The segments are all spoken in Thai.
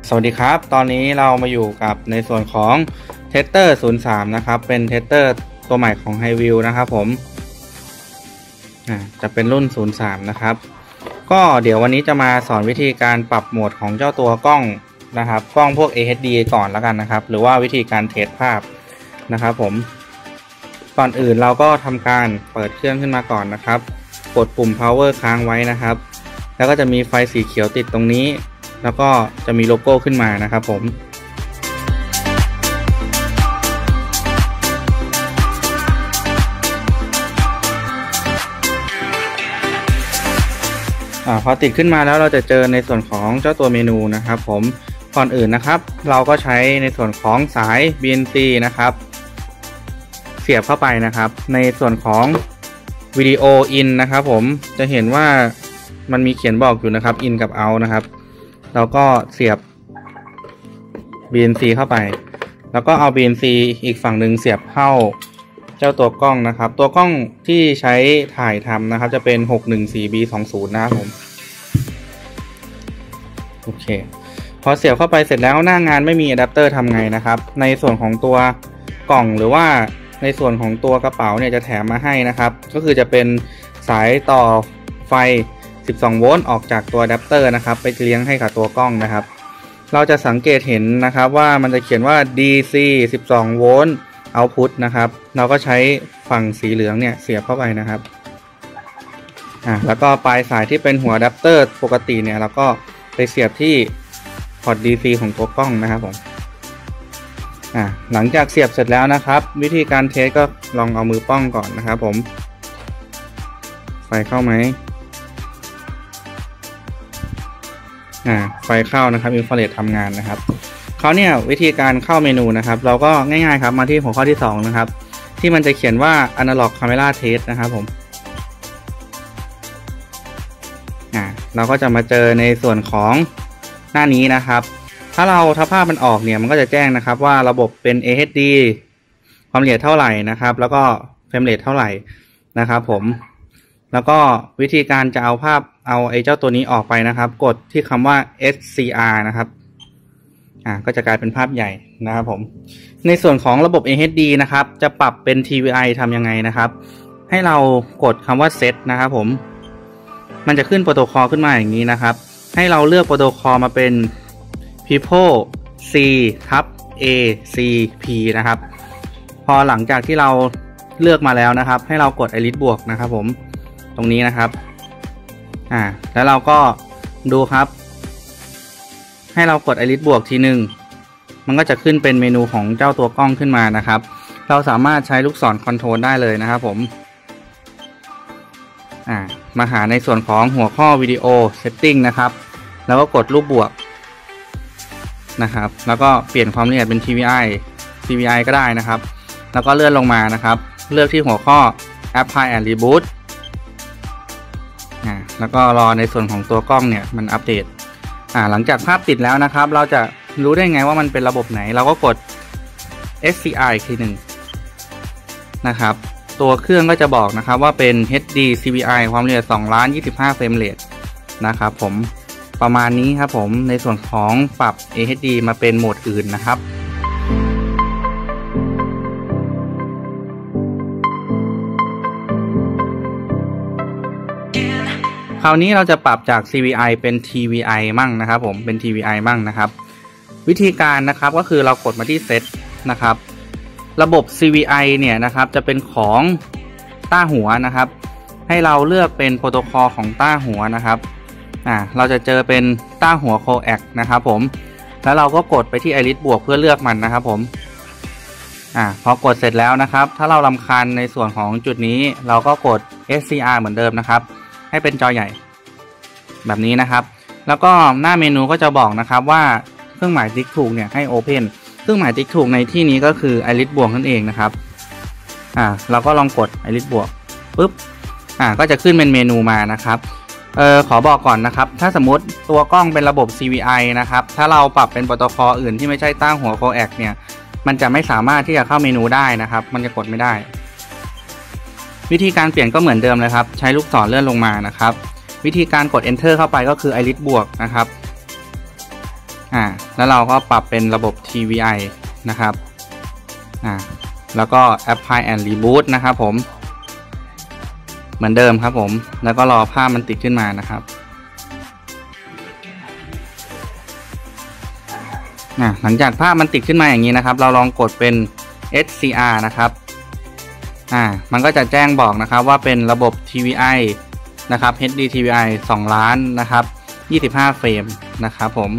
สวัสดีครับตอนนี้เรามาอยู่กับในส่วนของ Tester 03นะครับเป็นเทสเตอร์ตัวใหม่ของ Highview นะครับผมจะเป็นรุ่น03นะครับก็เดี๋ยววันนี้จะมาสอนวิธีการปรับโหมดของเจ้าตัวกล้องนะครับกล้องพวก AHD ก่อนแล้วกันนะครับหรือว่าวิธีการเทสภาพนะครับผมก่อนอื่นเราก็ทำการเปิดเครื่องขึ้นมาก่อนนะครับกดปุ่ม power ค้างไว้นะครับแล้วก็จะมีไฟสีเขียวติดตรงนี้แล้วก็จะมีโลโก้ขึ้นมานะครับผมพอติดขึ้นมาแล้วเราจะเจอในส่วนของเจ้าตัวเมนูนะครับผมก่อนอื่นนะครับเราก็ใช้ในส่วนของสาย BNC นะครับเสียบเข้าไปนะครับในส่วนของวิดีโออินนะครับผมจะเห็นว่ามันมีเขียนบอกอยู่นะครับ in กับ out นะครับเราก็เสียบ BNC เข้าไปแล้วก็เอา BNC อีกฝั่งหนึ่งเสียบเข้าเจ้าตัวกล้องนะครับตัวกล้องที่ใช้ถ่ายทำนะครับจะเป็น 614B20 นะครับผมโอเคพอเสียบเข้าไปเสร็จแล้วหน้างานไม่มีอะแดปเตอร์ทำไงนะครับในส่วนของตัวกล่องหรือว่าในส่วนของตัวกระเป๋าเนี่ยจะแถมมาให้นะครับก็คือจะเป็นสายต่อไฟ12 โวลต์ออกจากตัวอะแดปเตอร์นะครับไปเลี้ยงให้กับตัวกล้องนะครับเราจะสังเกตเห็นนะครับว่ามันจะเขียนว่า DC 12 โวลต์ Output นะครับเราก็ใช้ฝั่งสีเหลืองเนี่ยเสียบเข้าไปนะครับแล้วก็ปลายสายที่เป็นหัวอะแดปเตอร์ปกติเนี่ยเราก็ไปเสียบที่พอร์ต DC ของตัวกล้องนะครับผมหลังจากเสียบเสร็จแล้วนะครับวิธีการเทสก็ลองเอามือป้องก่อนนะครับผมไฟเข้าไหมไฟเข้านะครับอินฟราเรดทำงานนะครับเขาเนี่ยวิธีการเข้าเมนูนะครับเราก็ง่ายๆครับมาที่หัวข้อที่2นะครับที่มันจะเขียนว่า Analog Camera Test นะครับผมเราก็จะมาเจอในส่วนของหน้านี้นะครับถ้าภาพมันออกเนี่ยมันก็จะแจ้งนะครับว่าระบบเป็น AHD ความละเอียดเท่าไหร่นะครับแล้วก็เฟรมเรทเท่าไหร่นะครับผมแล้วก็วิธีการจะเอาไอ้เจ้าตัวนี้ออกไปนะครับกดที่คำว่า SCR นะครับก็จะกลายเป็นภาพใหญ่นะครับผมในส่วนของระบบ AHD นะครับจะปรับเป็น TVI ทำยังไงนะครับให้เรากดคำว่า Set นะครับผมมันจะขึ้นโปรโตคอลขึ้นมาอย่างนี้นะครับให้เราเลือกโปรโตคอลมาเป็น People C/ACP นะครับพอหลังจากที่เราเลือกมาแล้วนะครับให้เรากด Elite บวกนะครับผมตรงนี้นะครับแล้วเราก็ดูครับให้เรากด Elite บวกทีหนึ่งมันก็จะขึ้นเป็นเมนูของเจ้าตัวกล้องขึ้นมานะครับเราสามารถใช้ลูกศรคอนโทรลได้เลยนะครับผมมาหาในส่วนของหัวข้อวิดีโอ Setting นะครับแล้วก็กดรูปบวกนะครับแล้วก็เปลี่ยนความละเอียดเป็น TVI ก็ได้นะครับแล้วก็เลื่อนลงมานะครับเลือกที่หัวข้อ Apply and Rebootแล้วก็รอในส่วนของตัวกล้องเนี่ยมันอัปเดตหลังจากภาพติดแล้วนะครับเราจะรู้ได้ไงว่ามันเป็นระบบไหนเราก็กด SCR อีกทีหนึ่งนะครับตัวเครื่องก็จะบอกนะครับว่าเป็น HD CVI ความละเอียด2,025 เฟรมเรทนะครับผมประมาณนี้ครับผมในส่วนของปรับ AHD มาเป็นโหมดอื่นนะครับคราวนี้เราจะปรับจาก CVI เป็น TVI มั่งนะครับผมเป็น TVI มั่งนะครับวิธีการนะครับก็คือเรากดมาที่ Set นะครับระบบ CVI เนี่ยนะครับจะเป็นของต้าหัวนะครับให้เราเลือกเป็นโปรโตคอลของต้าหัวนะครับเราจะเจอเป็นต้าหัว Coax นะครับผมแล้วเราก็กดไปที่ Elite บวกเพื่อเลือกมันนะครับผมพอกดเสร็จแล้วนะครับถ้าเรารำคาญในส่วนของจุดนี้เราก็กด SCR เหมือนเดิมนะครับให้เป็นจอใหญ่แบบนี้นะครับแล้วก็หน้าเมนูก็จะบอกนะครับว่าเครื่องหมายติ๊กถูกเนี่ยให้ Open เครื่องหมายติ๊กถูกในที่นี้ก็คือ Elite บวกนั่นเองนะครับเราก็ลองกด Elite บวกปุ๊บก็จะขึ้นเป็นเมนูมานะครับขอบอกก่อนนะครับถ้าสมมติตัวกล้องเป็นระบบ CVI นะครับถ้าเราปรับเป็นโปรโตคอลอื่นที่ไม่ใช่ตั้งหัว Coax เนี่ยมันจะไม่สามารถที่จะเข้าเมนูได้นะครับมันจะกดไม่ได้วิธีการเปลี่ยนก็เหมือนเดิมเลยครับใช้ลูกศรเลื่อนลงมานะครับวิธีการกด Enter เข้าไปก็คือ Elite บวกนะครับแล้วเราก็ปรับเป็นระบบ TVI นะครับแล้วก็ Apply and Reboot นะครับผมเหมือนเดิมครับผมแล้วก็รอภาพมันติดขึ้นมานะครับหลังจากภาพมันติดขึ้นมาอย่างนี้นะครับเราลองกดเป็น SCR นะครับมันก็จะแจ้งบอกนะครับว่าเป็นระบบ TVI นะครับ HD TVI 2 ล้านนะครับ25เฟรมนะครับผม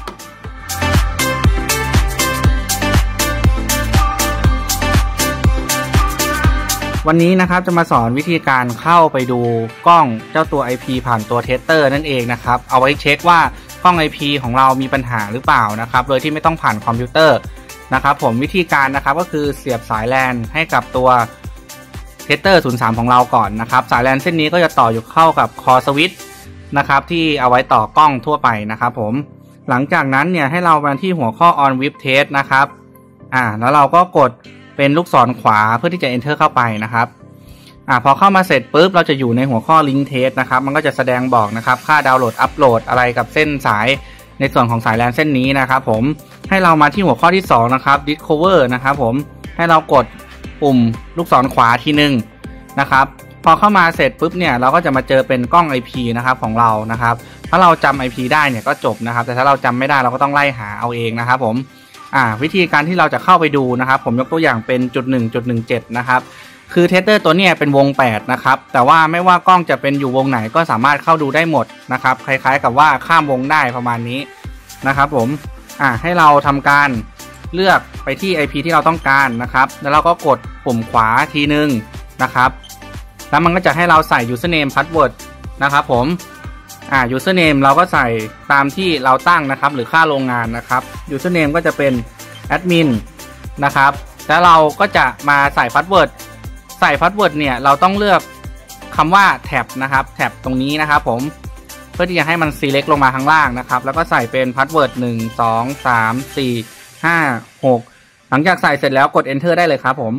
วันนี้นะครับจะมาสอนวิธีการเข้าไปดูกล้องเจ้าตัว IP ผ่านตัวเทสเตอร์นั่นเองนะครับเอาไว้เช็คว่ากล้อง IP ของเรามีปัญหาหรือเปล่านะครับโดยที่ไม่ต้องผ่านคอมพิวเตอร์นะครับผมวิธีการนะครับก็คือเสียบสายแลนให้กับตัวเทสเตอร์03ของเราก่อนนะครับสายแลนเส้นนี้ก็จะต่ออยู่เข้ากับคอสวิตช์นะครับที่เอาไว้ต่อกล้องทั่วไปนะครับผมหลังจากนั้นเนี่ยให้เรามาที่หัวข้อ on with test นะครับแล้วเราก็กดเป็นลูกศรขวาเพื่อที่จะ enter เข้าไปนะครับพอเข้ามาเสร็จปุ๊บเราจะอยู่ในหัวข้อ link test นะครับมันก็จะแสดงบอกนะครับค่าดาวน์โหลดอัปโหลดอะไรกับเส้นสายในส่วนของสายแลนเส้นนี้นะครับผมให้เรามาที่หัวข้อที่2นะครับ discover นะครับผมให้เรากดปุ่มลูกศรขวาทีนึงนะครับพอเข้ามาเสร็จปุ๊บเนี่ยเราก็จะมาเจอเป็นกล้อง IP นะครับของเรานะครับถ้าเราจำ IP ได้เนี่ยก็จบนะครับแต่ถ้าเราจำไม่ได้เราก็ต้องไล่หาเอาเองนะครับผมวิธีการที่เราจะเข้าไปดูนะครับผมยกตัวอย่างเป็น .1.17 นะครับคือเทสเตอร์ตัวนี้เป็นวง8นะครับแต่ว่าไม่ว่ากล้องจะเป็นอยู่วงไหนก็สามารถเข้าดูได้หมดนะครับคล้ายๆกับว่าข้ามวงได้ประมาณนี้นะครับผมให้เราทำการเลือกไปที่ IP ที่เราต้องการนะครับแล้วเราก็กดปุ่มขวาทีนึงนะครับแล้วมันก็จะให้เราใส่ username password นะครับผมusername เราก็ใส่ตามที่เราตั้งนะครับหรือค่าโรงงานนะครับ username ก็จะเป็น admin นะครับแล้วเราก็จะมาใส่ password เนี่ยเราต้องเลือกคำว่าแท็บนะครับแท็บตรงนี้นะครับผมเพื่อที่จะให้มัน select ลงมาข้างล่างนะครับแล้วก็ใส่เป็น password 1 2 3 4 5 6หลังจากใส่เสร็จแล้วกด enter ได้เลยครับผม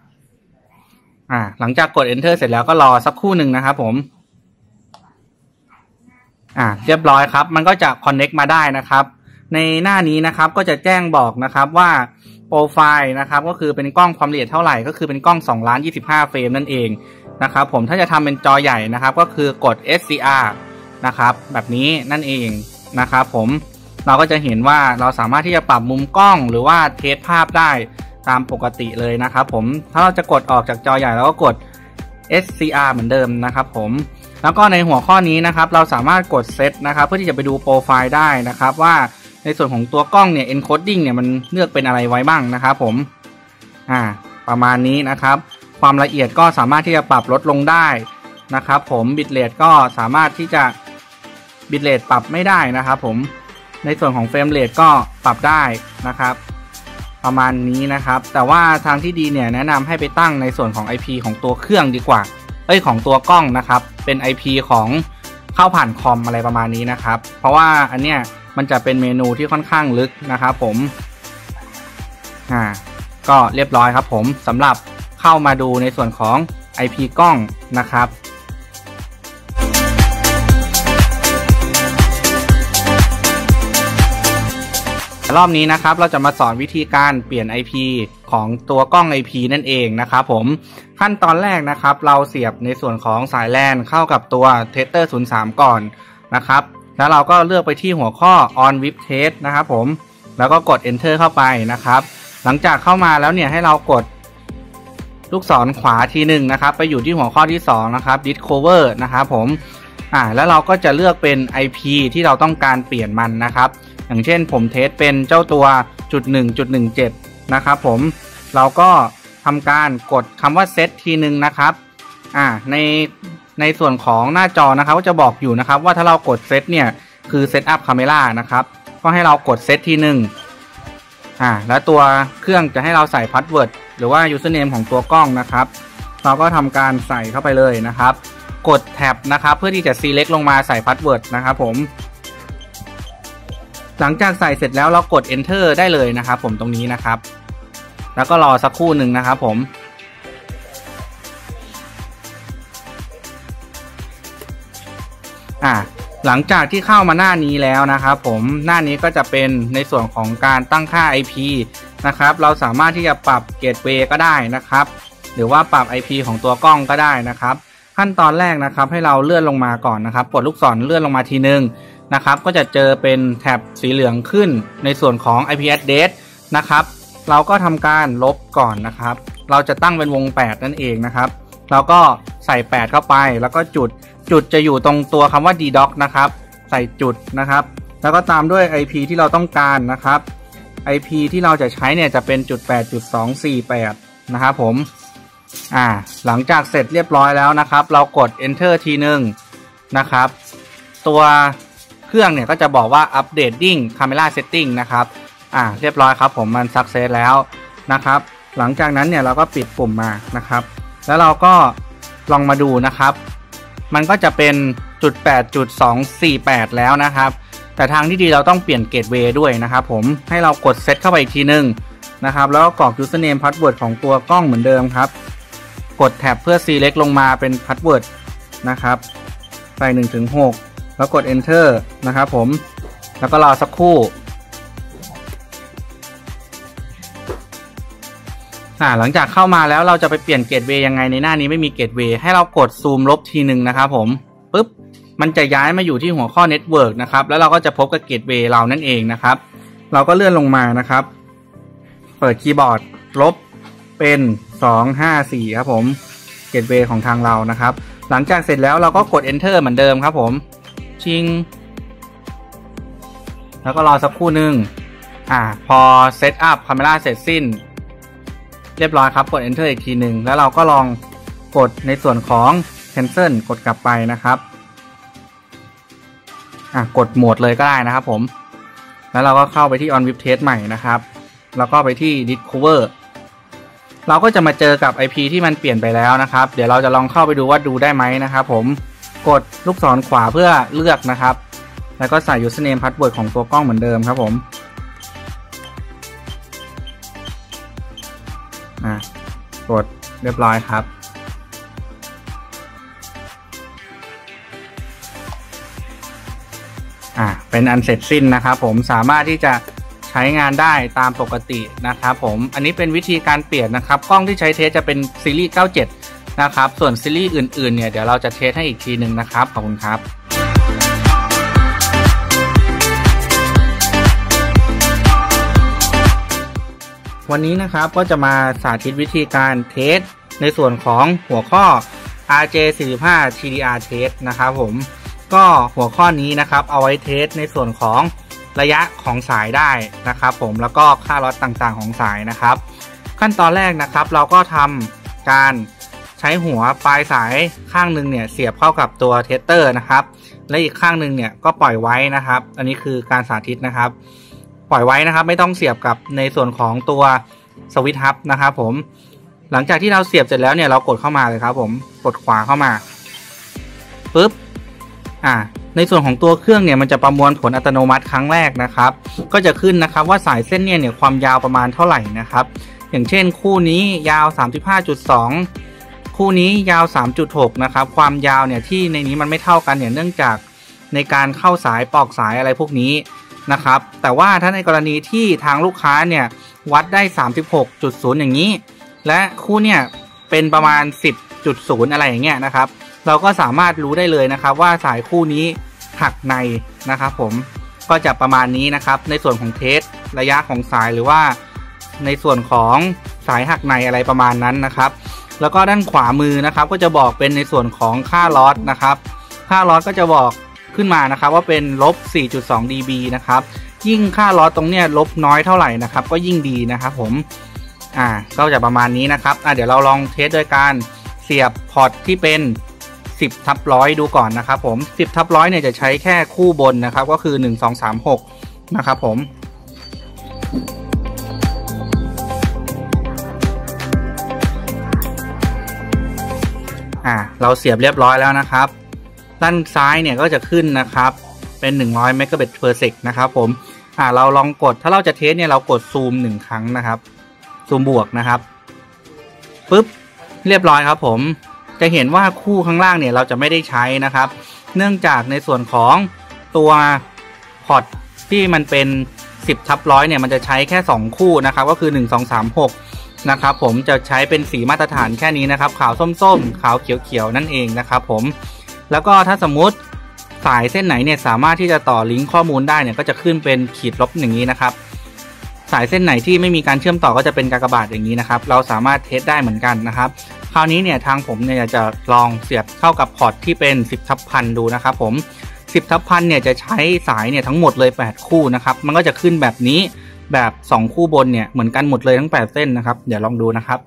หลังจากกด enter เสร็จแล้วก็รอสักครู่หนึ่งนะครับผมเรียบร้อยครับมันก็จะ connect มาได้นะครับในหน้านี้นะครับก็จะแจ้งบอกนะครับว่าโปรไฟล์นะครับก็คือเป็นกล้องความละเอียดเท่าไหร่ก็คือเป็นกล้อง2 ล้าน 25เฟรมนั่นเองนะครับผมถ้าจะทำเป็นจอใหญ่นะครับก็คือกด SCR นะครับแบบนี้นั่นเองนะครับผมเราก็จะเห็นว่าเราสามารถที่จะปรับมุมกล้องหรือว่าเทสภาพได้ตามปกติเลยนะครับผมถ้าเราจะกดออกจากจอใหญ่เราก็กด SCR เหมือนเดิมนะครับผมแล้วก็ในหัวข้อนี้นะครับเราสามารถกดเซตนะครับเพื่อที่จะไปดูโปรไฟล์ได้นะครับว่าในส่วนของตัวกล้องเนี่ย encoding เนี่ยมันเลือกเป็นอะไรไว้บ้างนะครับผมประมาณนี้นะครับความละเอียดก็สามารถที่จะปรับลดลงได้นะครับผม bitrate ก็สามารถที่จะ bitrate ปรับไม่ได้นะครับผมในส่วนของ frame rate ก็ปรับได้นะครับประมาณนี้นะครับแต่ว่าทางที่ดีเนี่ยแนะนำให้ไปตั้งในส่วนของ IP ของตัวเครื่องดีกว่าของตัวกล้องนะครับเป็น IP ของเข้าผ่านคอมอะไรประมาณนี้นะครับเพราะว่าอันเนี้ยมันจะเป็นเมนูที่ค่อนข้างลึกนะครับผมก็เรียบร้อยครับผมสำหรับเข้ามาดูในส่วนของ IP กล้องนะครับรอบนี้นะครับเราจะมาสอนวิธีการเปลี่ยน IP ของตัวกล้อง IP นั่นเองนะครับผมขั้นตอนแรกนะครับเราเสียบในส่วนของสายแลนเข้ากับตัว Tester 03ก่อนนะครับแล้วเราก็เลือกไปที่หัวข้อ on with test นะครับผมแล้วก็กด enter เข้าไปนะครับหลังจากเข้ามาแล้วเนี่ยให้เรากดลูกศรขวาทีหนึ่งนะครับไปอยู่ที่หัวข้อที่2นะครับ discover นะครับผมแล้วเราก็จะเลือกเป็น IP ที่เราต้องการเปลี่ยนมันนะครับอย่างเช่นผมเทสเป็นเจ้าตัว .1.17 นะครับผมเราก็ทำการกดคำว่า set ทีหนึ่งนะครับในส่วนของหน้าจอนะครับก็จะบอกอยู่นะครับว่าถ้าเรากด set เนี่ยคือ set up camera นะครับก็ให้เรากด set ทีหนึ่งแล้วตัวเครื่องจะให้เราใส่ password หรือว่า username ของตัวกล้องนะครับเราก็ทำการใส่เข้าไปเลยนะครับกดแท็บนะครับเพื่อที่จะ select ลงมาใส่ password นะครับผมหลังจากใส่เสร็จแล้วเรากด enter ได้เลยนะครับผมตรงนี้นะครับแล้วก็รอสักครู่หนึ่งนะครับผมหลังจากที่เข้ามาหน้านี้แล้วนะครับผมหน้านี้ก็จะเป็นในส่วนของการตั้งค่า IP นะครับเราสามารถที่จะปรับเกตเวย์ก็ได้นะครับหรือว่าปรับ IP ของตัวกล้องก็ได้นะครับขั้นตอนแรกนะครับให้เราเลื่อนลงมาก่อนนะครับกดลูกศรเลื่อนลงมาทีนึงนะครับก็จะเจอเป็นแถบสีเหลืองขึ้นในส่วนของ IP address นะครับเราก็ทำการลบก่อนนะครับเราจะตั้งเป็นวง8นั่นเองนะครับเราก็ใส่8เข้าไปแล้วก็จุดจะอยู่ตรงตัวคำว่า ddoc นะครับใส่จุดนะครับแล้วก็ตามด้วย IP ที่เราต้องการนะครับ IP ที่เราจะใช้เนี่ยจะเป็น.8.248นะครับผมหลังจากเสร็จเรียบร้อยแล้วนะครับเรากด enter ทีนึงนะครับตัวเครื่องเนี่ยก็จะบอกว่า updating camera setting นะครับเรียบร้อยครับผมมัน success แล้วนะครับหลังจากนั้นเนี่ยเราก็ปิดปุ่มมานะครับแล้วเราก็ลองมาดูนะครับมันก็จะเป็น.8.248แล้วนะครับแต่ทางที่ดีเราต้องเปลี่ยนเกตเวย์ด้วยนะครับผมให้เรากดเซตเข้าไปอีกทีนึงนะครับแล้วก็กรอก username password ของตัวกล้องเหมือนเดิมครับกดแท็บเพื่อ select ลงมาเป็น password นะครับใส่ 1-6 แล้วกด enter นะครับผมแล้วก็รอสักครู่หลังจากเข้ามาแล้วเราจะไปเปลี่ยนเกตเวย์ยังไงในหน้านี้ไม่มีเกตเวย์ให้เรากดซูมลบทีนึงนะครับผมปึ๊บมันจะย้ายมาอยู่ที่หัวข้อ Network นะครับแล้วเราก็จะพบกับเกตเวย์เรานั่นเองนะครับเราก็เลื่อนลงมานะครับเปิดคีย์บอร์ดลบเป็น254ครับผมเกตเวย์ของทางเรานะครับหลังจากเสร็จแล้วเราก็กด Enter เหมือนเดิมครับผมชิงแล้วก็รอสักครู่นึงพอเซตอัพคาเมราเสร็จสิ้นเรียบร้อยครับกด Enter อีกทีหนึ่งแล้วเราก็ลองกดในส่วนของ Cancel กดกลับไปนะครับกดโหมดเลยก็ได้นะครับผมแล้วเราก็เข้าไปที่ On Web Test ใหม่นะครับแล้วก็ไปที่ Discover เราก็จะมาเจอกับ IP ที่มันเปลี่ยนไปแล้วนะครับเดี๋ยวเราจะลองเข้าไปดูว่าดูได้ไหมนะครับผมกดลูกศรขวาเพื่อเลือกนะครับแล้วก็ใส่ Username Password ของตัวกล้องเหมือนเดิมครับผมกดเรียบร้อยครับเป็นอันเสร็จสิ้นนะครับผมสามารถที่จะใช้งานได้ตามปกตินะครับผมอันนี้เป็นวิธีการเปลี่ยนนะครับกล้องที่ใช้เทสจะเป็นซีรีส์97นะครับส่วนซีรีส์อื่นๆเนี่ยเดี๋ยวเราจะเทสให้อีกทีหนึ่งนะครับขอบคุณครับวันนี้นะครับก็จะมาสาธิตวิธีการเทสในส่วนของหัวข้อ RJ45 TDR Test นะครับผมก็หัวข้อนี้นะครับเอาไว้เทสในส่วนของระยะของสายได้นะครับผมแล้วก็ค่าล็อตต่างๆของสายนะครับขั้นตอนแรกนะครับเราก็ทำการใช้หัวปลายสายข้างหนึ่งเนี่ยเสียบเข้ากับตัวเทสเตอร์นะครับและอีกข้างหนึ่งเนี่ยก็ปล่อยไว้นะครับอันนี้คือการสาธิตนะครับปล่อยไว้นะครับไม่ต้องเสียบกับในส่วนของตัวสวิตช์ฮับนะครับผมหลังจากที่เราเสียบเสร็จแล้วเนี่ยเรากดเข้ามาเลยครับผมกดขวาเข้ามาปึ๊บในส่วนของตัวเครื่องเนี่ยมันจะประมวลผลอัตโนมัติครั้งแรกนะครับก็จะขึ้นนะครับว่าสายเส้นเนี่ยความยาวประมาณเท่าไหร่นะครับอย่างเช่นคู่นี้ยาว 35.2 คู่นี้ยาว 3.6 นะครับความยาวเนี่ยที่ในนี้มันไม่เท่ากันเนี่ยเนื่องจากในการเข้าสายปอกสายอะไรพวกนี้นะครับแต่ว่าถ้าในกรณีที่ทางลูกค้าเนี่ยวัดได้ 36.0 อย่างนี้และคู่เนี่ยเป็นประมาณ 10.0 อะไรอย่างเงี้ยนะครับเราก็สามารถรู้ได้เลยนะครับว่าสายคู่นี้หักในนะครับผมก็จะประมาณนี้นะครับในส่วนของเทสระยะของสายหรือว่าในส่วนของสายหักในอะไรประมาณนั้นนะครับแล้วก็ด้านขวามือนะครับก็จะบอกเป็นในส่วนของค่าลอสนะครับค่าลอสก็จะบอกขึ้นมานะครับว่าเป็นลบ 4.2 dB นะครับยิ่งค่าลอสตรงเนี้ยลบน้อยเท่าไหร่นะครับก็ยิ่งดีนะครับผมก็จะประมาณนี้นะครับเดี๋ยวเราลองเทสโดยการเสียบพอร์ตที่เป็น10/100ดูก่อนนะครับผม10/100เนี่ยจะใช้แค่คู่บนนะครับก็คือ1 2 3 6นะครับผมเราเสียบเรียบร้อยแล้วนะครับด้านซ้ายเนี่ยก็จะขึ้นนะครับเป็น100 Mbps นะครับผมเราลองกดถ้าเราจะเทสเนี่ยเรากดซูม1ครั้งนะครับซูมบวกนะครับปึ๊บเรียบร้อยครับผมจะเห็นว่าคู่ข้างล่างเนี่ยเราจะไม่ได้ใช้นะครับเนื่องจากในส่วนของตัวพอร์ตที่มันเป็น10/100เนี่ยมันจะใช้แค่2คู่นะครับก็คือ1 2 3 6นะครับผมจะใช้เป็นสีมาตรฐานแค่นี้นะครับขาวส้มๆขาวเขียวๆนั่นเองนะครับผมแล้วก็ถ้าสมมุติสายเส้นไหนเนี่ยสามารถที่จะต่อลิงก์ข้อมูลได้เนี่ยก็จะขึ้นเป็นขีดลบอย่างนี้นะครับสายเส้นไหนที่ไม่มีการเชื่อมต่อก็จะเป็นกากบาทอย่างนี้นะครับเราสามารถเทสได้เหมือนกันนะครับคราวนี้เนี่ยทางผมเนี่ยจะลองเสียบเข้ากับพอร์ตที่เป็น10/1000ดูนะครับผม10/1000เนี่ยจะใช้สายเนี่ยทั้งหมดเลย8คู่นะครับมันก็จะขึ้นแบบนี้แบบ2คู่บนเนี่ยเหมือนกันหมดเลยทั้ง8เส้นนะครับเดี๋ยวลองดูนะครับ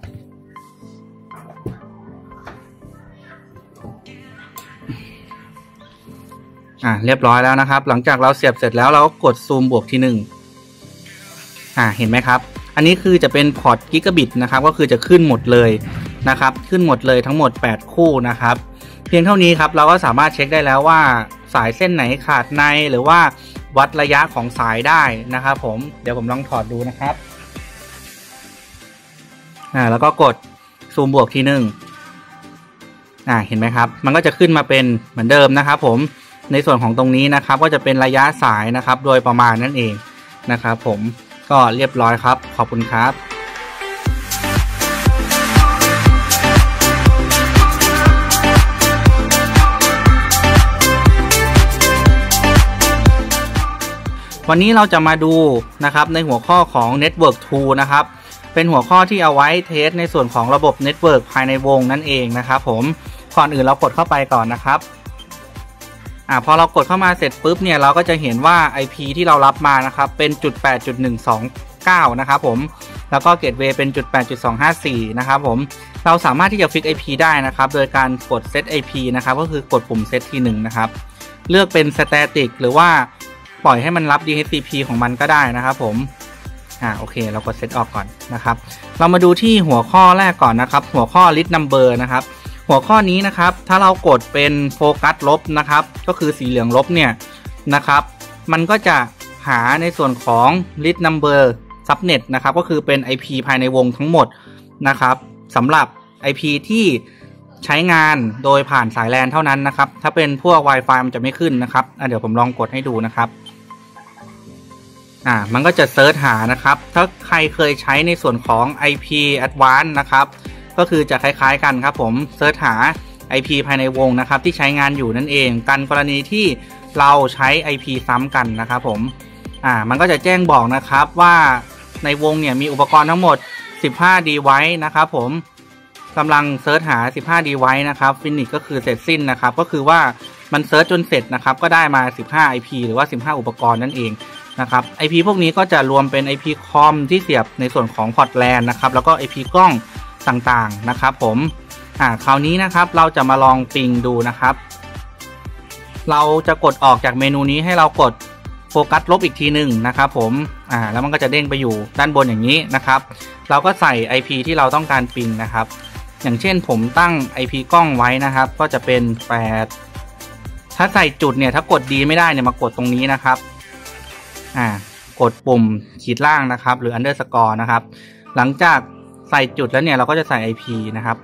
เรียบร้อยแล้วนะครับหลังจากเราเสียบเสร็จแล้วเราก็กดซูมบวกที่1เห็นไหมครับอันนี้คือจะเป็นพอร์ตกิกะบิตนะครับก็คือจะขึ้นหมดเลยนะครับขึ้นหมดเลยทั้งหมด8คู่นะครับเพียงเท่านี้ครับเราก็สามารถเช็คได้แล้วว่าสายเส้นไหนขาดในหรือว่าวัดระยะของสายได้นะครับผมเดี๋ยวผมลองถอดดูนะครับแล้วก็กดซูมบวกที่1เห็นไหมครับมันก็จะขึ้นมาเป็นเหมือนเดิมนะครับผมในส่วนของตรงนี้นะครับก็จะเป็นระยะสายนะครับโดยประมาณนั่นเองนะครับผมก็เรียบร้อยครับขอบคุณครับวันนี้เราจะมาดูนะครับในหัวข้อของ Network Tool นะครับเป็นหัวข้อที่เอาไว้เทสในส่วนของระบบ Network ภายในวงนั่นเองนะครับผมก่อนอื่นเรากดเข้าไปก่อนนะครับพอเรากดเข้ามาเสร็จปุ๊บเนี่ยเราก็จะเห็นว่า IP ที่เรารับมานะครับเป็น .8.129 นะครับผมแล้วก็เกตเวย์เป็น .8.254 นะครับผมเราสามารถที่จะฟิก IP ได้นะครับโดยการกด Set IP นะครับก็คือกดปุ่ม Set ที1นะครับเลือกเป็น Static หรือว่าปล่อยให้มันรับ DHCP ของมันก็ได้นะครับผมโอเคเรากด Set ออกก่อนนะครับเรามาดูที่หัวข้อแรกก่อนนะครับหัวข้อ List Number นะครับหัวข้อนี้นะครับถ้าเรากดเป็นโฟกัสลบนะครับก็คือสีเหลืองลบเนี่ยนะครับมันก็จะหาในส่วนของ List Number Subnet นะครับก็คือเป็น IP ภายในวงทั้งหมดนะครับสำหรับ IP ที่ใช้งานโดยผ่านสาย LAN เท่านั้นนะครับถ้าเป็นพวก Wi-Fi มันจะไม่ขึ้นนะครับเดี๋ยวผมลองกดให้ดูนะครับมันก็จะเซิร์ชหานะครับถ้าใครเคยใช้ในส่วนของ IP Advanced นะครับก็คือจะคล้ายๆกันครับผมเซิร์ชหา IP ภายในวงนะครับที่ใช้งานอยู่นั่นเองกันกรณีที่เราใช้ IP ซ้ำกันนะครับผมมันก็จะแจ้งบอกนะครับว่าในวงเนี่ยมีอุปกรณ์ทั้งหมด15 device นะครับผมกำลังเซิร์ชหา15 device นะครับฟินิชก็คือเสร็จสิ้นนะครับก็คือว่ามันเซิร์ชจนเสร็จนะครับก็ได้มา15 IP หรือว่า15อุปกรณ์นั่นเองนะครับ IP พวกนี้ก็จะรวมเป็น IP คอมที่เสียบในส่วนของพอร์ต LAN นะครับแล้วก็ IP กล้องต่างๆนะครับผมคราวนี้นะครับเราจะมาลองปิงดูนะครับเราจะกดออกจากเมนูนี้ให้เรากดโฟกัสลบอีกทีหนึ่งนะครับผมแล้วมันก็จะเด้งไปอยู่ด้านบนอย่างนี้นะครับเราก็ใส่ IP ที่เราต้องการปิงนะครับอย่างเช่นผมตั้ง IP กล้องไว้นะครับก็จะเป็น8ถ้าใส่จุดเนี่ยถ้ากดดีไม่ได้เนี่ยมากดตรงนี้นะครับกดปุ่มขีดล่างนะครับหรือ underscore นะครับหลังจากใส่จุดแล้วเนี่ยเราก็จะใส่ IP นะครับ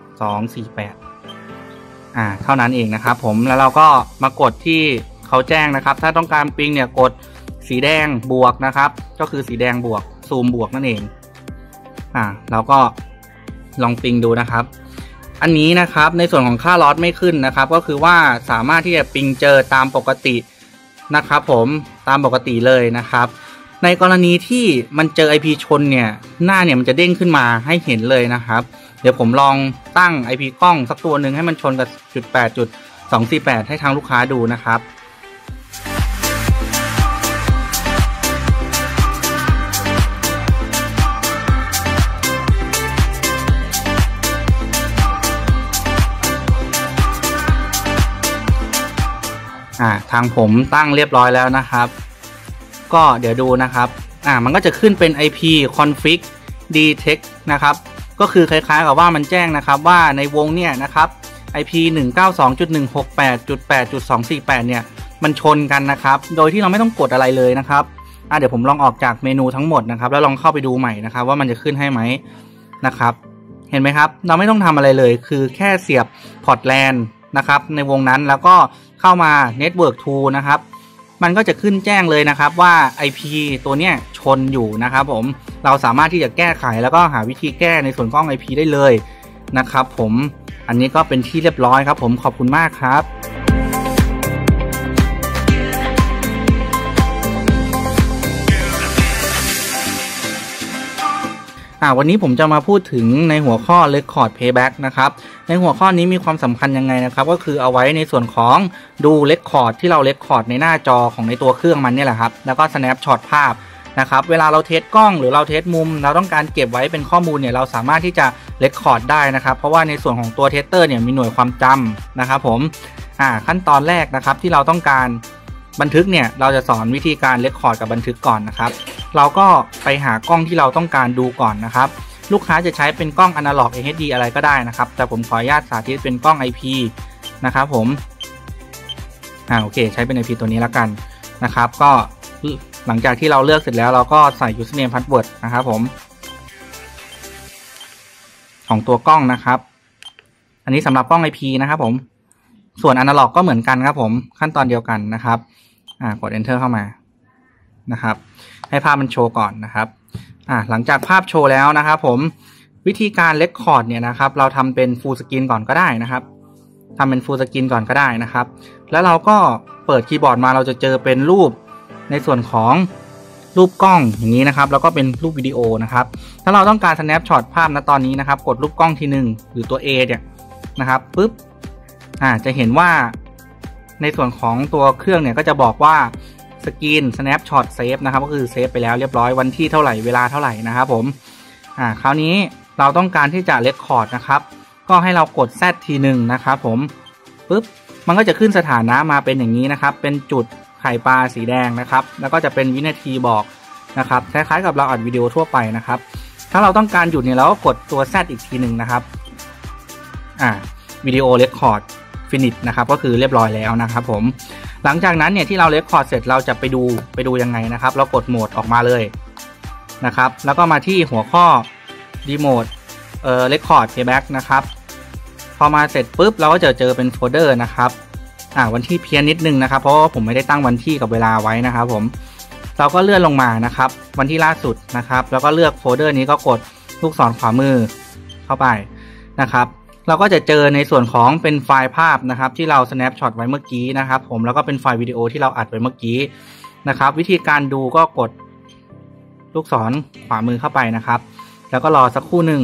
248เท่านั้นเองนะครับผมแล้วเราก็มากดที่เขาแจ้งนะครับถ้าต้องการปิงเนี่ยกดสีแดงบวกนะครับก็คือสีแดงบวกซูมบวกนั่นเองเราก็ลองปิงดูนะครับอันนี้นะครับในส่วนของค่าลอสไม่ขึ้นนะครับก็คือว่าสามารถที่จะปิงเจอตามปกตินะครับผมตามปกติเลยนะครับในกรณีที่มันเจอ IP ชนเนี่ยหน้าเนี่ยมันจะเด้งขึ้นมาให้เห็นเลยนะครับเดี๋ยวผมลองตั้ง IP กล้องสักตัวหนึ่งให้มันชนกับ .8.248 ให้ทางลูกค้าดูนะครับทางผมตั้งเรียบร้อยแล้วนะครับก็เดี๋ยวดูนะครับมันก็จะขึ้นเป็น IP config detect นะครับก็คือคล้ายๆกับว่ามันแจ้งนะครับว่าในวงเนี่ยนะครับ IP 192.168.8.248 เนี่ยมันชนกันนะครับโดยที่เราไม่ต้องกดอะไรเลยนะครับเดี๋ยวผมลองออกจากเมนูทั้งหมดนะครับแล้วลองเข้าไปดูใหม่นะครับว่ามันจะขึ้นให้ไหมนะครับเห็นไหมครับเราไม่ต้องทำอะไรเลยคือแค่เสียบพอร์ตแลนนะครับในวงนั้นแล้วก็เข้ามา Network Tool นะครับมันก็จะขึ้นแจ้งเลยนะครับว่า IP ตัวเนี้ยชนอยู่นะครับผมเราสามารถที่จะแก้ไขแล้วก็หาวิธีแก้ในส่วนกล้อง IP ได้เลยนะครับผมอันนี้ก็เป็นที่เรียบร้อยครับผมขอบคุณมากครับวันนี้ผมจะมาพูดถึงในหัวข้อ Record Playback นะครับในหัวข้อนี้มีความสำคัญยังไงนะครับก็คือเอาไว้ในส่วนของดู Record ที่เรา Record ในหน้าจอของในตัวเครื่องมันเนี่ยแหละครับแล้วก็ Snapshot ภาพนะครับเวลาเราเทสกล้องหรือเราเทสมุมเราต้องการเก็บไว้เป็นข้อมูลเนี่ยเราสามารถที่จะ Record ได้นะครับเพราะว่าในส่วนของตัวเทสเตอร์เนี่ยมีหน่วยความจำนะครับผมขั้นตอนแรกนะครับที่เราต้องการบันทึกเนี่ยเราจะสอนวิธีการเรคคอร์ดกับบันทึกก่อนนะครับเราก็ไปหากล้องที่เราต้องการดูก่อนนะครับลูกค้าจะใช้เป็นกล้องอนาล็อก HD อะไรก็ได้นะครับแต่ผมขออนุญาตสาธิตเป็นกล้อง IP นะครับผมโอเคใช้เป็น IP ตัวนี้แล้วกันนะครับก็หลังจากที่เราเลือกเสร็จแล้วเราก็ใส่ username password นะครับผมของตัวกล้องนะครับอันนี้สำหรับกล้อง IP นะครับผมส่วนอนาล็อกก็เหมือนกันครับผมขั้นตอนเดียวกันนะครับกด enter เข้ามานะครับให้ภาพมันโชว์ก่อนนะครับหลังจากภาพโชว์แล้วนะครับผมวิธีการเรคคอร์ดเนี่ยนะครับเราทำเป็น full screen ก่อนก็ได้นะครับทำเป็น full screen ก่อนก็ได้นะครับแล้วเราก็เปิดคีย์บอร์ดมาเราจะเจอเป็นรูปในส่วนของรูปกล้องอย่างนี้นะครับแล้วก็เป็นรูปวิดีโอนะครับถ้าเราต้องการ snapshot ภาพณตอนนี้นะครับกดรูปกล้องทีหนึ่งหรือตัว A เนี่ยนะครับปุ๊บจะเห็นว่าในส่วนของตัวเครื่องเนี่ยก็จะบอกว่าสกรีน snapshot save นะครับก็คือเซฟไปแล้วเรียบร้อยวันที่เท่าไหร่เวลาเท่าไหร่นะครับผมคราวนี้เราต้องการที่จะ record นะครับก็ให้เรากด Z ทีหนึ่งนะครับผมปุ๊บมันก็จะขึ้นสถานะมาเป็นอย่างนี้นะครับเป็นจุดไข่ปลาสีแดงนะครับแล้วก็จะเป็นวินาทีบอกนะครับคล้ายๆกับเราอัดวิดีโอทั่วไปนะครับถ้าเราต้องการหยุดเนี่ยเราก็กดตัว Z อีกทีหนึ่งนะครับวิดีโอ record finish นะครับก็คือเรียบร้อยแล้วนะครับผมหลังจากนั้นเนี่ยที่เรา record เสร็จเราจะไปดูยังไงนะครับเรากดโหมดออกมาเลยนะครับแล้วก็มาที่หัวข้อ remote record playback นะครับพอมาเสร็จปุ๊บเราก็จะเจอเป็นโฟลเดอร์นะครับวันที่เพี้ยนนิดนึงนะครับเพราะว่าผมไม่ได้ตั้งวันที่กับเวลาไว้นะครับผมเราก็เลื่อนลงมานะครับวันที่ล่าสุดนะครับแล้วก็เลือกโฟลเดอร์นี้ก็กดลูกศรขวามือเข้าไปนะครับเราก็จะเจอในส่วนของเป็นไฟล์ภาพนะครับที่เรา snapshot ไว้เมื่อกี้นะครับผมแล้วก็เป็นไฟล์วิดีโอที่เราอัดไว้เมื่อกี้นะครับวิธีการดูก็กดลูกศรขวามือเข้าไปนะครับแล้วก็รอสักครู่หนึ่ง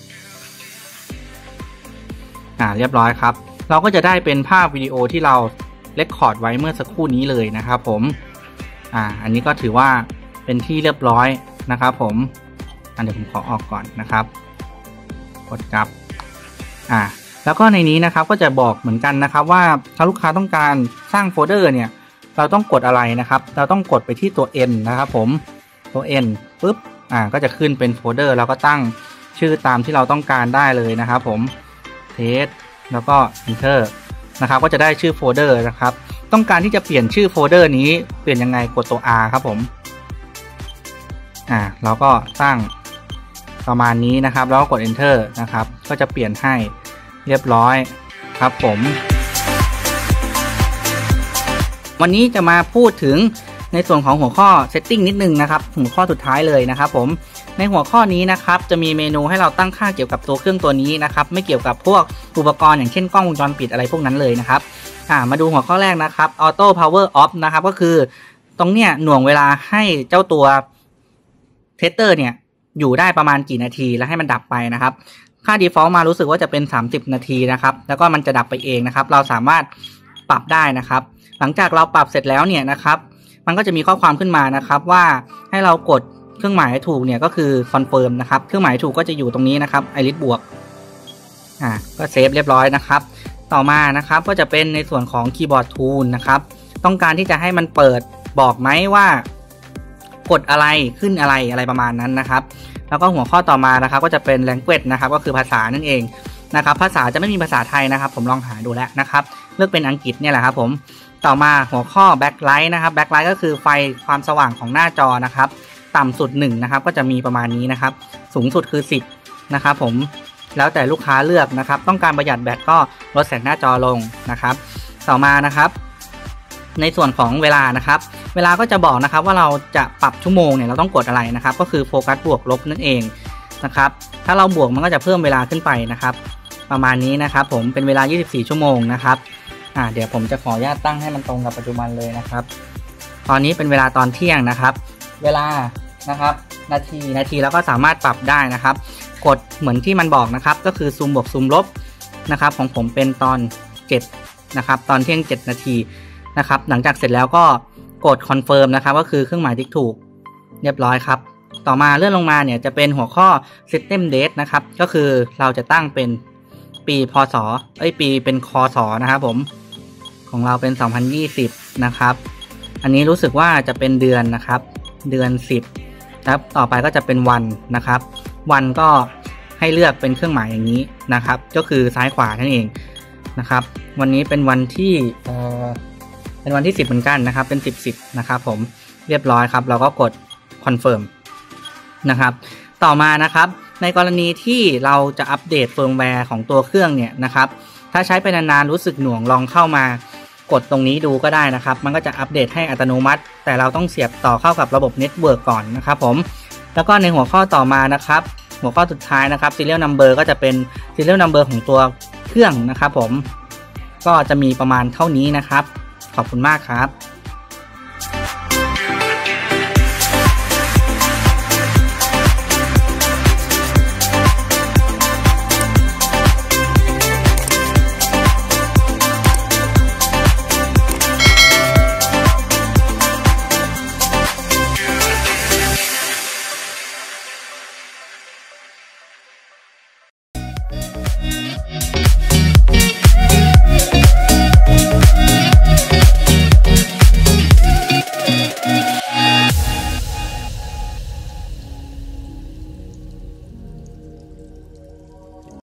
เรียบร้อยครับเราก็จะได้เป็นภาพวิดีโอที่เราเรคคอร์ดไว้เมื่อสักครู่นี้เลยนะครับผมอันนี้ก็ถือว่าเป็นที่เรียบร้อยนะครับผมเดี๋ยวผมขอออกก่อนนะครับกดกลับแล้วก็ในนี้นะครับก็จะบอกเหมือนกันนะครับว่าถ้าลูกค้าต้องการสร้างโฟลเดอร์เนี่ยเราต้องกดอะไรนะครับเราต้องกดไปที่ตัว N นะครับผมตัว N ปุ๊บก็จะขึ้นเป็นโฟลเดอร์แล้วก็ตั้งชื่อตามที่เราต้องการได้เลยนะครับผมเทสแล้วก็ enter นะครับก็จะได้ชื่อโฟลเดอร์นะครับต้องการที่จะเปลี่ยนชื่อโฟลเดอร์นี้เปลี่ยนยังไงกดตัว R ครับผมเราก็ตั้งประมาณนี้นะครับแล้วก็กด enter นะครับก็จะเปลี่ยนให้เรียบร้อยครับผมวันนี้จะมาพูดถึงในส่วนของหัวข้อ setting นิดนึงนะครับหัวข้อสุดท้ายเลยนะครับผมในหัวข้อนี้นะครับจะมีเมนูให้เราตั้งค่าเกี่ยวกับตัวเครื่องตัวนี้นะครับไม่เกี่ยวกับพวกอุปกรณ์อย่างเช่นกล้องวงจรปิดอะไรพวกนั้นเลยนะครับมาดูหัวข้อแรกนะครับ auto power off นะครับก็คือตรงเนี้ยหน่วงเวลาให้เจ้าตัวเทสเตอร์เนี่ยอยู่ได้ประมาณกี่นาทีแล้วให้มันดับไปนะครับค่า default มารู้สึกว่าจะเป็น30นาทีนะครับแล้วก็มันจะดับไปเองนะครับเราสามารถปรับได้นะครับหลังจากเราปรับเสร็จแล้วเนี่ยนะครับมันก็จะมีข้อความขึ้นมานะครับว่าให้เรากดเครื่องหมายถูกเนี่ยก็คือ confirm นะครับเครื่องหมายถูกก็จะอยู่ตรงนี้นะครับไอริสบวกก็เซฟเรียบร้อยนะครับต่อมานะครับก็จะเป็นในส่วนของคีย์บอร์ด tool นะครับต้องการที่จะให้มันเปิดบอกไหมว่ากดอะไรขึ้นอะไรประมาณนั้นนะครับแล้วก็หัวข้อต่อมานะครับก็จะเป็น language นะครับก็คือภาษานั่นเองนะครับภาษาจะไม่มีภาษาไทยนะครับผมลองหาดูแล้วนะครับเลือกเป็นอังกฤษเนี่ยแหละครับผมต่อมาหัวข้อ backlight นะครับ backlight ก็คือไฟความสว่างของหน้าจอนะครับต่ำสุด1นะครับก็จะมีประมาณนี้นะครับสูงสุดคือ10นะครับผมแล้วแต่ลูกค้าเลือกนะครับต้องการประหยัดแบตก็ลดแสงหน้าจอลงนะครับต่อมานะครับในส่วนของเวลานะครับเวลาก็จะบอกนะครับว่าเราจะปรับชั่วโมงเนี่ยเราต้องกดอะไรนะครับก็คือโฟกัสบวกลบนั่นเองนะครับถ้าเราบวกมันก็จะเพิ่มเวลาขึ้นไปนะครับประมาณนี้นะครับผมเป็นเวลา24ชั่วโมงนะครับเดี๋ยวผมจะขออนุญาตตั้งให้มันตรงกับปัจจุบันเลยนะครับตอนนี้เป็นเวลาตอนเที่ยงนะครับเวลานะครับนาทีแล้วก็สามารถปรับได้นะครับกดเหมือนที่มันบอกนะครับก็คือซูมบวกซูมลบนะครับของผมเป็นตอน7นะครับตอนเที่ยง7นาทีนะครับหลังจากเสร็จแล้วก็กดคอนเฟิร์มนะครับก็คือเครื่องหมายติ๊กถูกเรียบร้อยครับต่อมาเลื่อนลงมาเนี่ยจะเป็นหัวข้อ System Date นะครับก็คือเราจะตั้งเป็นปีพศปีเป็นคศนะครับผมของเราเป็น2020นะครับอันนี้รู้สึกว่าจะเป็นเดือนนะครับเดือน10ครับต่อไปก็จะเป็นวันนะครับวันก็ให้เลือกเป็นเครื่องหมายอย่างนี้นะครับก็คือซ้ายขวานั่นเองนะครับวันนี้เป็นวันที่เป็นวันที่10เหมือนกันนะครับเป็น10นะครับผมเรียบร้อยครับเราก็กดคอนเฟิร์มนะครับต่อมานะครับในกรณีที่เราจะอัปเดตเฟิร์มแวร์ของตัวเครื่องเนี่ยนะครับถ้าใช้ไปนานๆรู้สึกหน่วงลองเข้ามากดตรงนี้ดูก็ได้นะครับมันก็จะอัปเดตให้อัตโนมัติแต่เราต้องเสียบต่อเข้ากับระบบเน็ตเวิร์กก่อนนะครับผมแล้วก็ในหัวข้อต่อมานะครับหัวข้อสุดท้ายนะครับ serial number ก็จะเป็น serial number ของตัวเครื่องนะครับผมก็จะมีประมาณเท่านี้นะครับขอบคุณมากครับ